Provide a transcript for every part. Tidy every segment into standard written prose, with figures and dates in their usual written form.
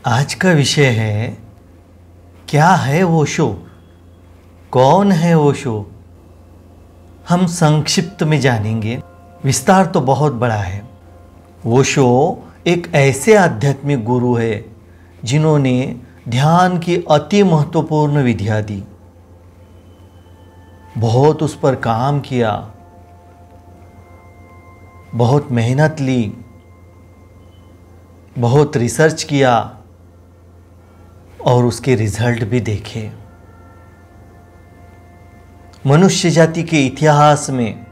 आज का विषय है क्या है ओशो, कौन है ओशो। हम संक्षिप्त में जानेंगे, विस्तार तो बहुत बड़ा है। ओशो एक ऐसे आध्यात्मिक गुरु है जिन्होंने ध्यान की अति महत्वपूर्ण विधियाँ दी, बहुत उस पर काम किया, बहुत मेहनत ली, बहुत रिसर्च किया और उसके रिजल्ट भी देखे। मनुष्य जाति के इतिहास में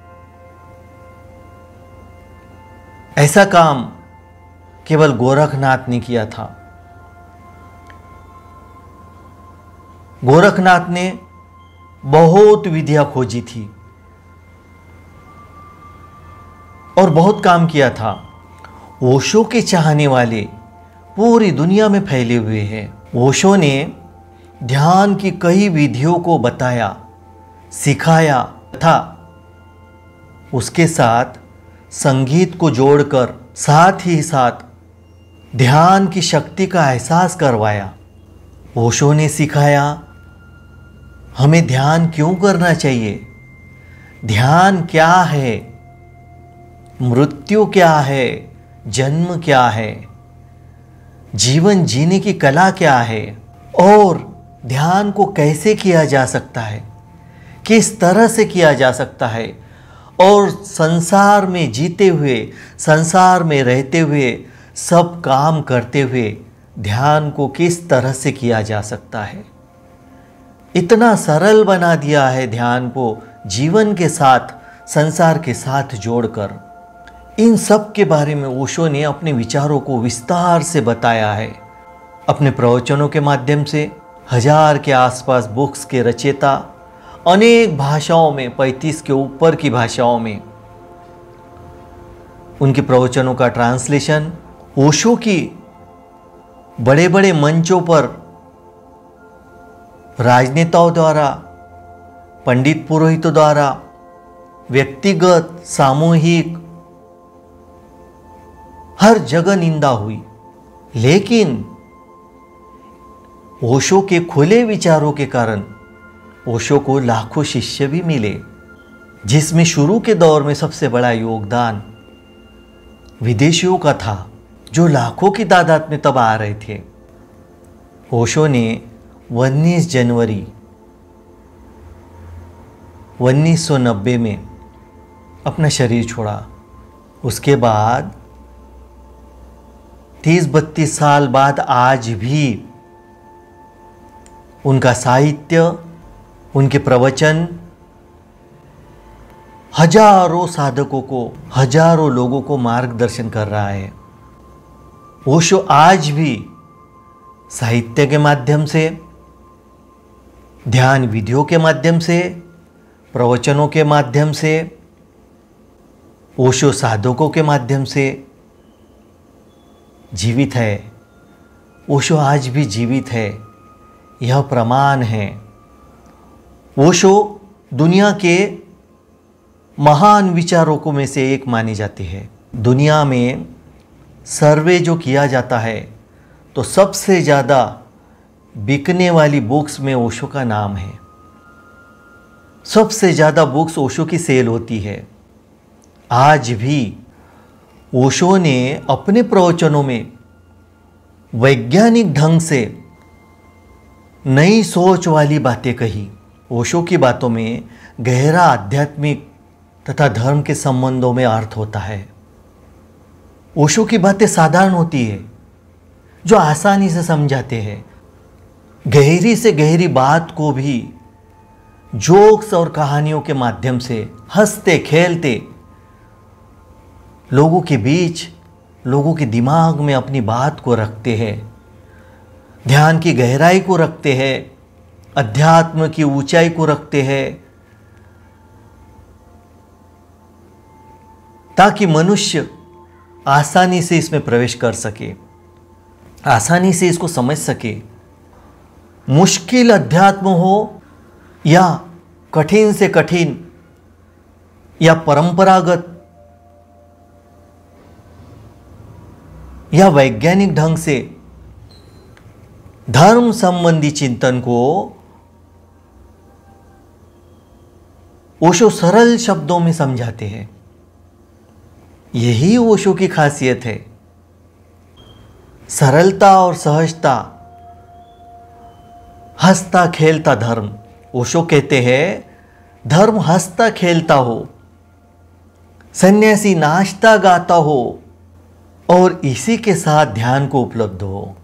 ऐसा काम केवल गोरखनाथ ने किया था। गोरखनाथ ने बहुत विधियां खोजी थी और बहुत काम किया था। ओशो के चाहने वाले पूरी दुनिया में फैले हुए हैं। ओशो ने ध्यान की कई विधियों को बताया, सिखाया था। उसके साथ संगीत को जोड़कर साथ ही साथ ध्यान की शक्ति का एहसास करवाया। ओशो ने सिखाया हमें ध्यान क्यों करना चाहिए, ध्यान क्या है, मृत्यु क्या है, जन्म क्या है, जीवन जीने की कला क्या है और ध्यान को कैसे किया जा सकता है, किस तरह से किया जा सकता है और संसार में जीते हुए, संसार में रहते हुए, सब काम करते हुए ध्यान को किस तरह से किया जा सकता है। इतना सरल बना दिया है ध्यान को जीवन के साथ, संसार के साथ जोड़कर। इन सब के बारे में ओशो ने अपने विचारों को विस्तार से बताया है। अपने प्रवचनों के माध्यम से 1000 के आसपास बुक्स के रचयिता, अनेक भाषाओं में, 35 के ऊपर की भाषाओं में उनके प्रवचनों का ट्रांसलेशन ओशो की बड़े बड़े मंचों पर राजनेताओं द्वारा, पंडित पुरोहितों द्वारा, व्यक्तिगत, सामूहिक, हर जगह निंदा हुई। लेकिन ओशो के खुले विचारों के कारण ओशो को लाखों शिष्य भी मिले, जिसमें शुरू के दौर में सबसे बड़ा योगदान विदेशियों का था, जो लाखों की तादाद में तब आ रहे थे। ओशो ने 19 जनवरी 1990 में अपना शरीर छोड़ा। उसके बाद 30-32 साल बाद आज भी उनका साहित्य, उनके प्रवचन हजारों साधकों को, हजारों लोगों को मार्गदर्शन कर रहा है। ओशो आज भी साहित्य के माध्यम से, ध्यान विधियों के माध्यम से, प्रवचनों के माध्यम से, ओशो साधकों के माध्यम से जीवित है। ओशो आज भी जीवित है, यह प्रमाण है। ओशो दुनिया के महान विचारकों में से एक माने जाते हैं। दुनिया में सर्वे जो किया जाता है तो सबसे ज़्यादा बिकने वाली बुक्स में ओशो का नाम है। सबसे ज़्यादा बुक्स ओशो की सेल होती है। आज भी ओशो ने अपने प्रवचनों में वैज्ञानिक ढंग से नई सोच वाली बातें कही। ओशो की बातों में गहरा आध्यात्मिक तथा धर्म के संबंधों में अर्थ होता है। ओशो की बातें साधारण होती है, जो आसानी से समझाते हैं। गहरी से गहरी बात को भी जोक्स और कहानियों के माध्यम से हंसते खेलते लोगों के बीच, लोगों के दिमाग में अपनी बात को रखते हैं, ध्यान की गहराई को रखते हैं, अध्यात्म की ऊंचाई को रखते हैं, ताकि मनुष्य आसानी से इसमें प्रवेश कर सके, आसानी से इसको समझ सके। मुश्किल अध्यात्म हो या कठिन से कठिन या परंपरागत या वैज्ञानिक ढंग से धर्म संबंधी चिंतन को ओशो सरल शब्दों में समझाते हैं। यही ओशो की खासियत है, सरलता और सहजता, हंसता खेलता धर्म। ओशो कहते हैं धर्म हंसता खेलता हो, सन्यासी नाचता गाता हो और इसी के साथ ध्यान को उपलब्ध हो।